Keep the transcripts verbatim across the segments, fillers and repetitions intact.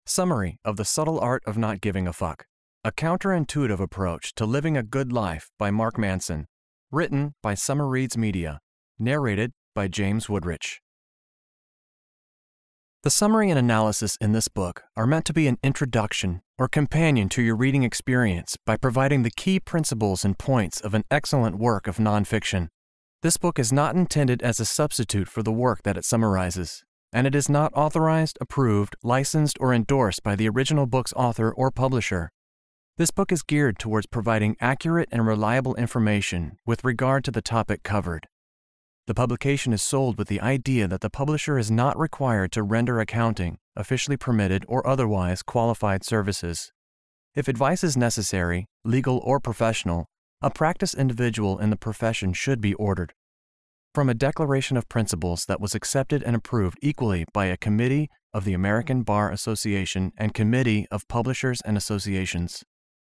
Summary of The Subtle Art of Not Giving a Fuck. A Counterintuitive Approach to Living a Good Life by Mark Manson. Written by Summareads Media. Narrated by James Woodrich. The summary and analysis in this book are meant to be an introduction or companion to your reading experience by providing the key principles and points of an excellent work of nonfiction. This book is not intended as a substitute for the work that it summarizes, and it is not authorized, approved, licensed, or endorsed by the original book's author or publisher. This book is geared towards providing accurate and reliable information with regard to the topic covered. The publication is sold with the idea that the publisher is not required to render accounting, officially permitted or otherwise qualified services. If advice is necessary, legal or professional, a practiced individual in the profession should be ordered. From a declaration of principles that was accepted and approved equally by a committee of the American Bar Association and Committee of Publishers and Associations.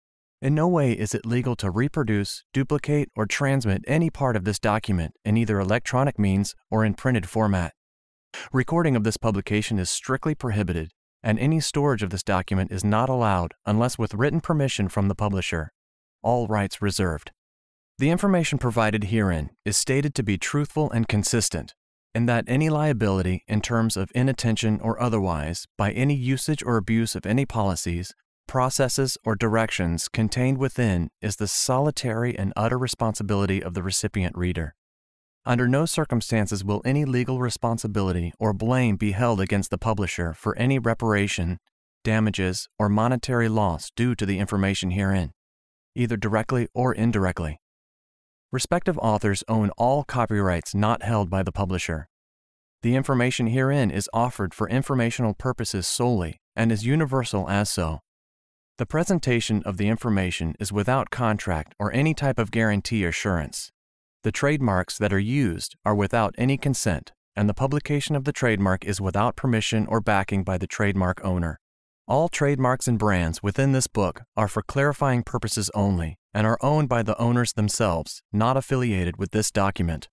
In no way is it legal to reproduce, duplicate, or transmit any part of this document in either electronic means or in printed format. Recording of this publication is strictly prohibited, and any storage of this document is not allowed unless with written permission from the publisher. All rights reserved. The information provided herein is stated to be truthful and consistent, in that any liability in terms of inattention or otherwise by any usage or abuse of any policies, processes, or directions contained within is the solitary and utter responsibility of the recipient reader. Under no circumstances will any legal responsibility or blame be held against the publisher for any reparation, damages, or monetary loss due to the information herein, either directly or indirectly. Respective authors own all copyrights not held by the publisher. The information herein is offered for informational purposes solely and is universal as so. The presentation of the information is without contract or any type of guarantee or assurance. The trademarks that are used are without any consent, and the publication of the trademark is without permission or backing by the trademark owner. All trademarks and brands within this book are for clarifying purposes only and are owned by the owners themselves, not affiliated with this document.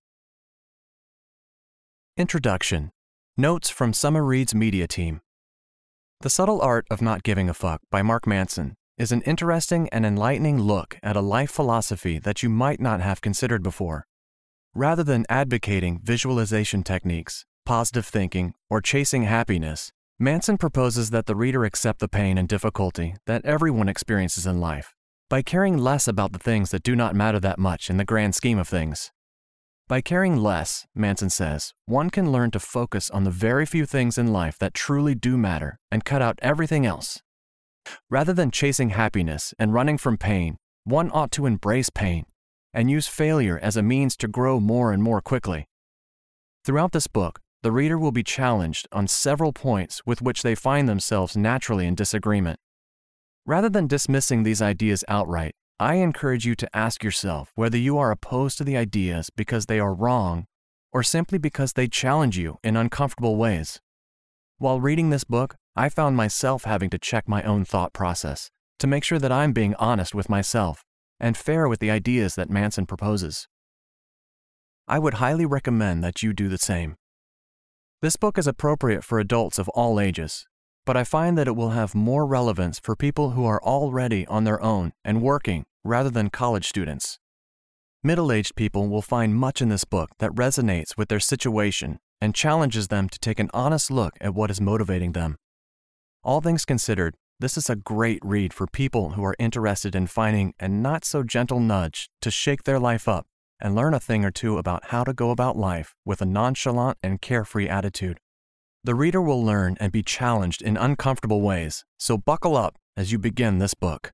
Introduction. Notes from Summareads Media Team. The Subtle Art of Not Giving a Fuck by Mark Manson is an interesting and enlightening look at a life philosophy that you might not have considered before. Rather than advocating visualization techniques, positive thinking, or chasing happiness, Manson proposes that the reader accept the pain and difficulty that everyone experiences in life by caring less about the things that do not matter that much in the grand scheme of things. By caring less, Manson says, one can learn to focus on the very few things in life that truly do matter and cut out everything else. Rather than chasing happiness and running from pain, one ought to embrace pain and use failure as a means to grow more and more quickly. Throughout this book, the reader will be challenged on several points with which they find themselves naturally in disagreement. Rather than dismissing these ideas outright, I encourage you to ask yourself whether you are opposed to the ideas because they are wrong or simply because they challenge you in uncomfortable ways. While reading this book, I found myself having to check my own thought process to make sure that I'm being honest with myself and fair with the ideas that Manson proposes. I would highly recommend that you do the same. This book is appropriate for adults of all ages, but I find that it will have more relevance for people who are already on their own and working rather than college students. Middle-aged people will find much in this book that resonates with their situation and challenges them to take an honest look at what is motivating them. All things considered, this is a great read for people who are interested in finding a not-so-gentle nudge to shake their life up and learn a thing or two about how to go about life with a nonchalant and carefree attitude. The reader will learn and be challenged in uncomfortable ways, so buckle up as you begin this book.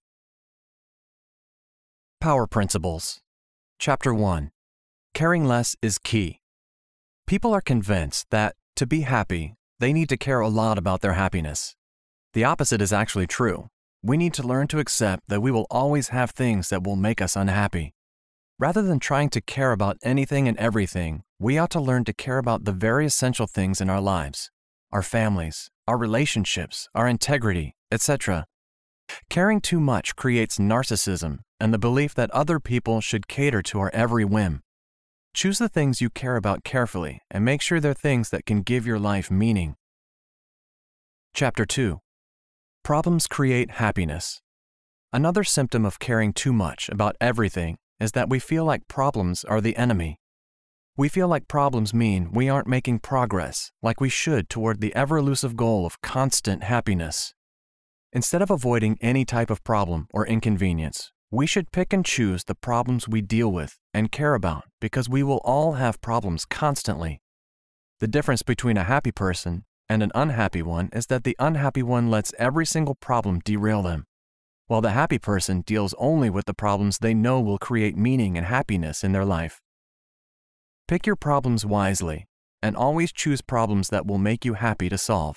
Power Principles. Chapter one. Caring less is key. People are convinced that, to be happy, they need to care a lot about their happiness. The opposite is actually true. We need to learn to accept that we will always have things that will make us unhappy. Rather than trying to care about anything and everything, we ought to learn to care about the very essential things in our lives, our families, our relationships, our integrity, et cetera. Caring too much creates narcissism and the belief that other people should cater to our every whim. Choose the things you care about carefully and make sure they're things that can give your life meaning. Chapter two. Problems create happiness. Another symptom of caring too much about everything is that we feel like problems are the enemy. We feel like problems mean we aren't making progress like we should toward the ever-elusive goal of constant happiness. Instead of avoiding any type of problem or inconvenience, we should pick and choose the problems we deal with and care about because we will all have problems constantly. The difference between a happy person and an unhappy one is that the unhappy one lets every single problem derail them, while the happy person deals only with the problems they know will create meaning and happiness in their life. Pick your problems wisely and always choose problems that will make you happy to solve.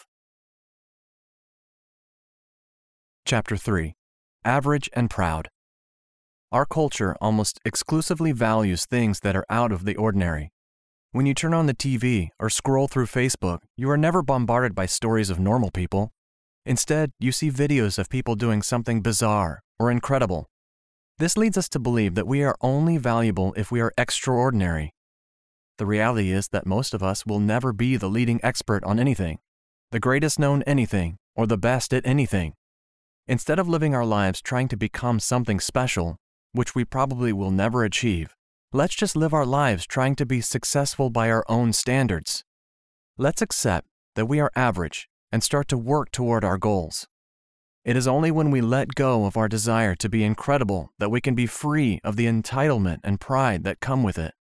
Chapter three. Average and Proud. Our culture almost exclusively values things that are out of the ordinary. When you turn on the T V or scroll through Facebook, you are never bombarded by stories of normal people. Instead, you see videos of people doing something bizarre or incredible. This leads us to believe that we are only valuable if we are extraordinary. The reality is that most of us will never be the leading expert on anything, the greatest known anything, or the best at anything. Instead of living our lives trying to become something special, which we probably will never achieve, let's just live our lives trying to be successful by our own standards. Let's accept that we are average and start to work toward our goals. It is only when we let go of our desire to be incredible that we can be free of the entitlement and pride that come with it.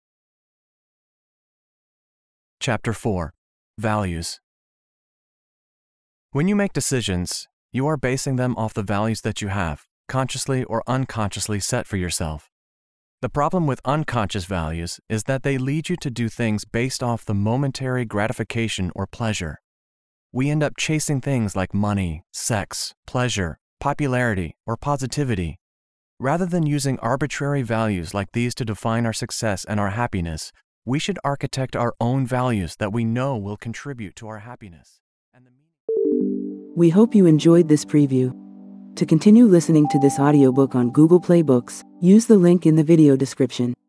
Chapter four. Values. When you make decisions, you are basing them off the values that you have, consciously or unconsciously set for yourself. The problem with unconscious values is that they lead you to do things based off the momentary gratification or pleasure. We end up chasing things like money, sex, pleasure, popularity, or positivity. Rather than using arbitrary values like these to define our success and our happiness, we should architect our own values that we know will contribute to our happiness. And the We hope you enjoyed this preview. To continue listening to this audiobook on Google Play Books, use the link in the video description.